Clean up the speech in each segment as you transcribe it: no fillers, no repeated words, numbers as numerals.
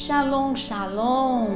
Shalom, shalom!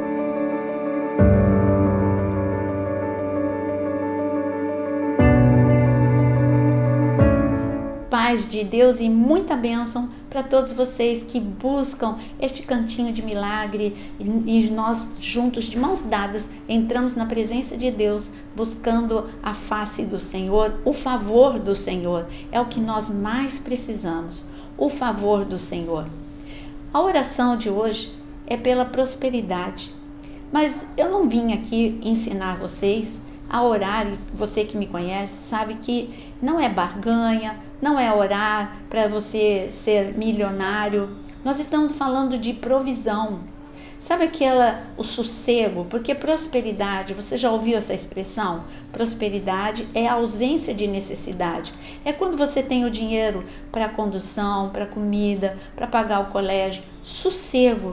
Paz de Deus e muita bênção para todos vocês que buscam este cantinho de milagre e nós juntos, de mãos dadas, entramos na presença de Deus buscando a face do Senhor, o favor do Senhor. É o que nós mais precisamos, o favor do Senhor. A oração de hoje é pela prosperidade, mas eu não vim aqui ensinar vocês a orar, e você que me conhece sabe que não é barganha, não é orar para você ser milionário. Nós estamos falando de provisão. Sabe o sossego? Porque prosperidade, você já ouviu essa expressão? Prosperidade é a ausência de necessidade. É quando você tem o dinheiro para a condução, para a comida, para pagar o colégio. Sossego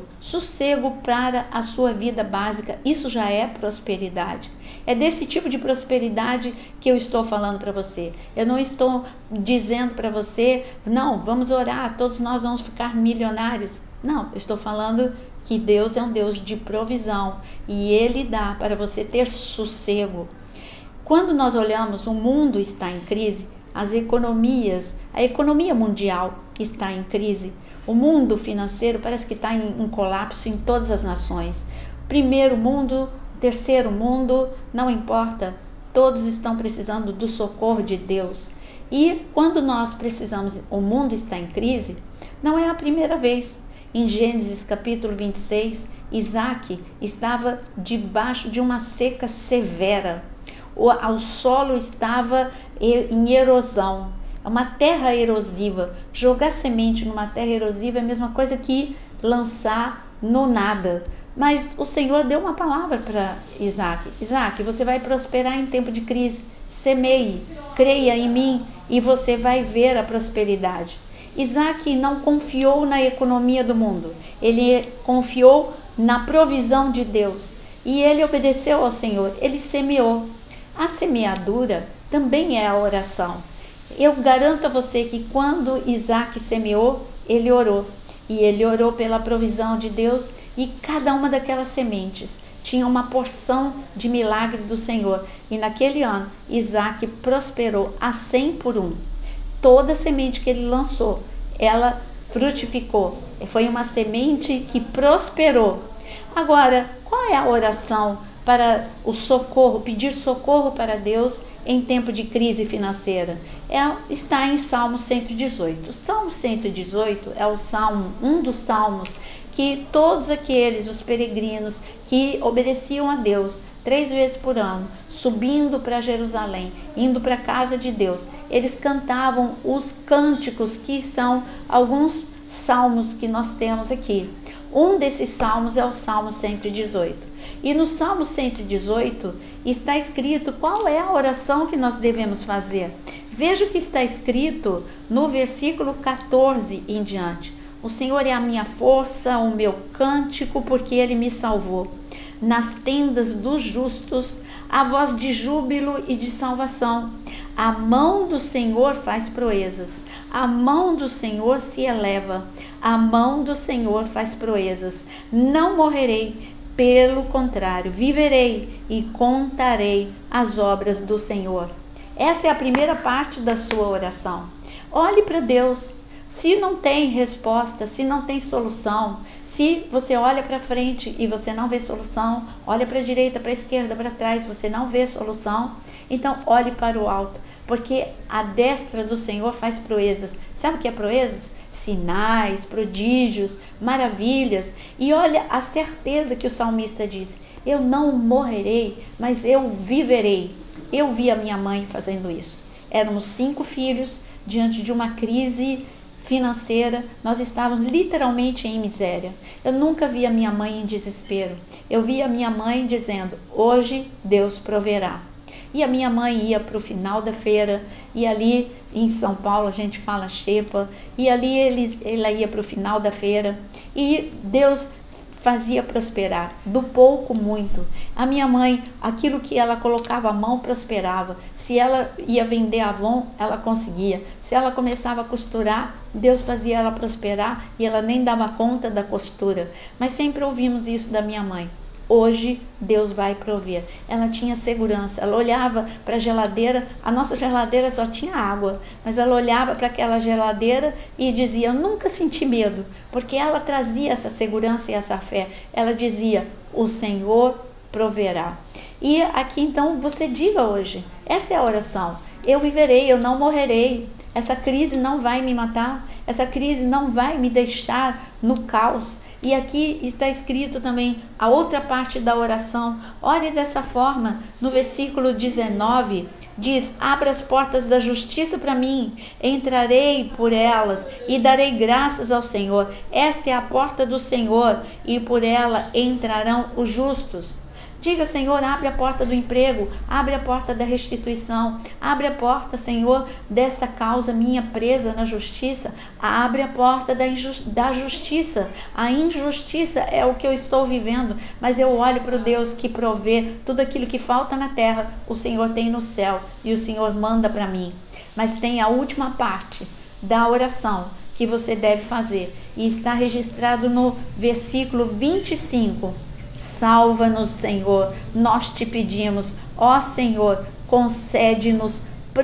para a sua vida básica. Isso já é prosperidade. É desse tipo de prosperidade que eu estou falando para você. Eu não estou dizendo para você, não, vamos orar, todos nós vamos ficar milionários. Não, eu estou falando que Deus é um Deus de provisão e Ele dá para você ter sossego. Quando nós olhamos, o mundo está em crise, a economia mundial está em crise, o mundo financeiro parece que está em colapso em todas as nações. Primeiro mundo, terceiro mundo, não importa, todos estão precisando do socorro de Deus. E quando nós precisamos, o mundo está em crise, não é a primeira vez. Em Gênesis capítulo 26, Isaac estava debaixo de uma seca severa. O solo estava em erosão, uma terra erosiva. Jogar semente numa terra erosiva é a mesma coisa que lançar no nada. Mas o Senhor deu uma palavra para Isaac. Isaac, você vai prosperar em tempo de crise. Semeie, creia em mim e você vai ver a prosperidade. Isaac não confiou na economia do mundo. Ele confiou na provisão de Deus. E ele obedeceu ao Senhor. Ele semeou. A semeadura também é a oração. Eu garanto a você que quando Isaac semeou, ele orou. E ele orou pela provisão de Deus. E cada uma daquelas sementes tinha uma porção de milagre do Senhor. E naquele ano, Isaac prosperou a 100 por 1. Toda semente que ele lançou, ela frutificou. Foi uma semente que prosperou. Agora, qual é a oração para o socorro, pedir socorro para Deus em tempo de crise financeira? Está em Salmo 118. O Salmo 118 é um dos salmos que todos aqueles, os peregrinos que obedeciam a Deus 3 vezes por ano, subindo para Jerusalém, indo para a casa de Deus, eles cantavam os cânticos, que são alguns salmos que nós temos aqui. Um desses salmos é o Salmo 118. E no Salmo 118 está escrito qual é a oração que nós devemos fazer. Veja o que está escrito no versículo 14 em diante. O Senhor é a minha força, o meu cântico, porque Ele me salvou. Nas tendas dos justos, a voz de júbilo e de salvação. A mão do Senhor faz proezas. A mão do Senhor se eleva. A mão do Senhor faz proezas. Não morrerei, pelo contrário, viverei e contarei as obras do Senhor. Essa é a primeira parte da sua oração. Olhe para Deus. Se não tem resposta, se não tem solução, se você olha para frente e você não vê solução, olha para a direita, para a esquerda, para trás, você não vê solução, então olhe para o alto, porque a destra do Senhor faz proezas. Sabe o que é proezas? Sinais, prodígios, maravilhas. E olha a certeza que o salmista diz: eu não morrerei, mas eu viverei. Eu vi a minha mãe fazendo isso. Éramos 5 filhos diante de uma crise financeira, nós estávamos literalmente em miséria. Eu nunca vi a minha mãe em desespero. Eu vi a minha mãe dizendo: hoje Deus proverá. E a minha mãe ia para o final da feira, e ali em São Paulo a gente fala xepa, e ali ela ia para o final da feira, e Deus fazia prosperar, do pouco muito. A minha mãe, aquilo que ela colocava a mão prosperava. Se ela ia vender Avon, ela conseguia. Se ela começava a costurar, Deus fazia ela prosperar e ela nem dava conta da costura. Mas sempre ouvimos isso da minha mãe. Hoje Deus vai prover. Ela tinha segurança, ela olhava para a geladeira, a nossa geladeira só tinha água, mas ela olhava para aquela geladeira e dizia: eu nunca senti medo, porque ela trazia essa segurança e essa fé. Ela dizia: o Senhor proverá. E aqui então você diga hoje, essa é a oração: eu viverei, eu não morrerei. Essa crise não vai me matar, essa crise não vai me deixar no caos. E aqui está escrito também a outra parte da oração. Ore dessa forma. No versículo 19 diz: abra as portas da justiça para mim, entrarei por elas e darei graças ao Senhor. Esta é a porta do Senhor e por ela entrarão os justos. Diga: Senhor, abre a porta do emprego, abre a porta da restituição, abre a porta, Senhor, dessa causa minha presa na justiça, abre a porta da justiça. A injustiça é o que eu estou vivendo, mas eu olho para o Deus que provê tudo aquilo que falta na terra, o Senhor tem no céu e o Senhor manda para mim. Mas tem a última parte da oração que você deve fazer e está registrado no versículo 25. Salva-nos, Senhor, nós te pedimos, ó Senhor, concede-nos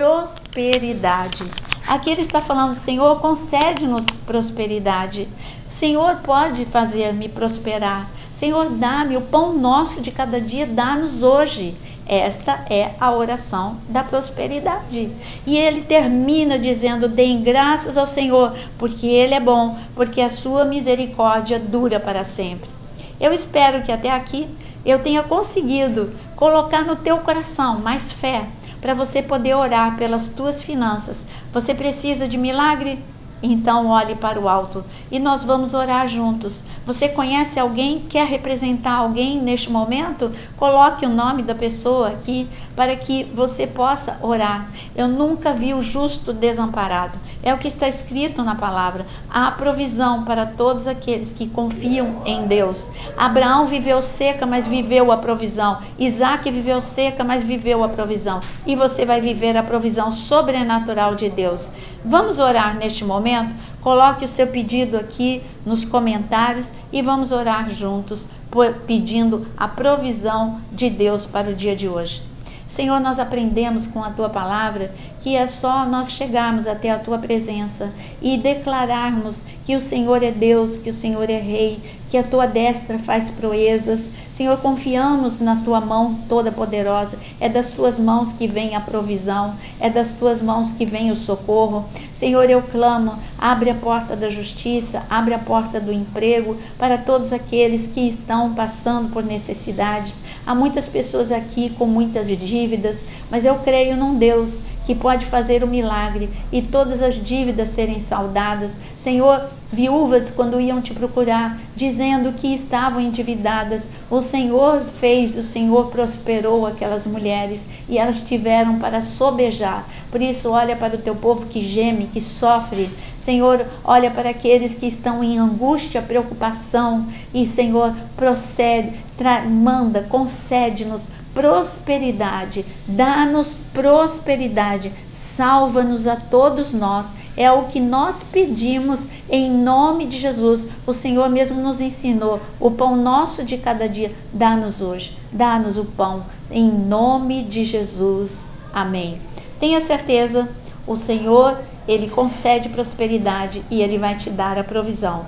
prosperidade. Aqui ele está falando: Senhor, concede-nos prosperidade. O Senhor pode fazer-me prosperar. Senhor, dá-me o pão nosso de cada dia, dá-nos hoje. Esta é a oração da prosperidade. E ele termina dizendo: deem graças ao Senhor, porque Ele é bom, porque a sua misericórdia dura para sempre. Eu espero que até aqui eu tenha conseguido colocar no teu coração mais fé para você poder orar pelas tuas finanças. Você precisa de milagre? Então olhe para o alto e nós vamos orar juntos. Você conhece alguém? Quer representar alguém neste momento? Coloque o nome da pessoa aqui para que você possa orar. Eu nunca vi o justo desamparado. É o que está escrito na palavra. Há provisão para todos aqueles que confiam em Deus. Abraão viveu seca, mas viveu a provisão. Isaac viveu seca, mas viveu a provisão. E você vai viver a provisão sobrenatural de Deus. Vamos orar neste momento? Coloque o seu pedido aqui nos comentários e vamos orar juntos, pedindo a provisão de Deus para o dia de hoje. Senhor, nós aprendemos com a Tua palavra que é só nós chegarmos até a Tua presença e declararmos que o Senhor é Deus, que o Senhor é Rei, que a Tua destra faz proezas. Senhor, confiamos na Tua mão toda poderosa. É das Tuas mãos que vem a provisão, é das Tuas mãos que vem o socorro. Senhor, eu clamo, abre a porta da justiça, abre a porta do emprego para todos aqueles que estão passando por necessidades. Há muitas pessoas aqui com muitas dívidas, mas eu creio num Deus que pode fazer o milagre e todas as dívidas serem saldadas. Senhor, viúvas quando iam te procurar, dizendo que estavam endividadas, o Senhor fez, o Senhor prosperou aquelas mulheres e elas tiveram para sobejar. Por isso, olha para o teu povo que geme, que sofre. Senhor, olha para aqueles que estão em angústia, preocupação e, Senhor, procede, manda, concede-nos prosperidade, dá-nos prosperidade, salva-nos a todos nós. É o que nós pedimos em nome de Jesus. O Senhor mesmo nos ensinou: o pão nosso de cada dia, dá-nos hoje, dá-nos o pão, em nome de Jesus. Amém. Tenha certeza, o Senhor, Ele concede prosperidade e Ele vai te dar a provisão.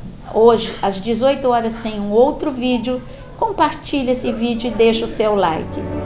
Hoje, às 18 horas, tem um outro vídeo. Compartilhe esse vídeo e deixe o seu like.